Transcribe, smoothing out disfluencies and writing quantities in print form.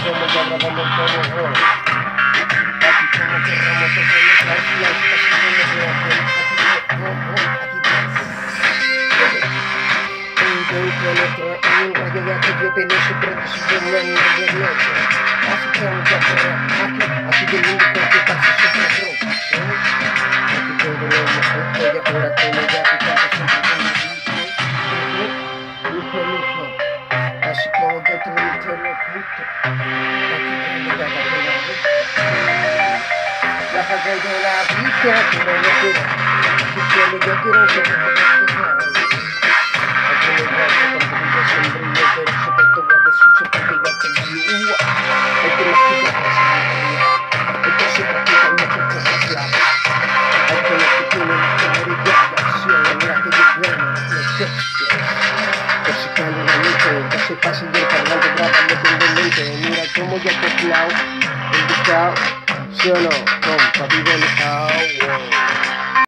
como ya grabamos todo, aquí como querramos todos los likes, así como se hace, aquí, un rayo de aquello de no se prende su buena en la noche, así que vamos a correr, aquí del mundo porque pasa siempre rojo, aquí todo lo hemos hecho y ahora como ya te canto siempre con el lujo, así como yo te lo justo, aquí cuando ya te la calle de la vida, pero no quiero, aquí quiero, yo quiero ser aquí me guardo porque yo siempre me pero sé que tú vas a decir porque ya te digo, es que la chica pasa es que se practica una cosa clave, es que los que tienen la teoría de acción en la que yo duermo, los textos, que se caen en la noche, que se pasen del parlante grabando tendemente, mira cómo ya te clavo, indicado, ¿sí o no? Compa, vive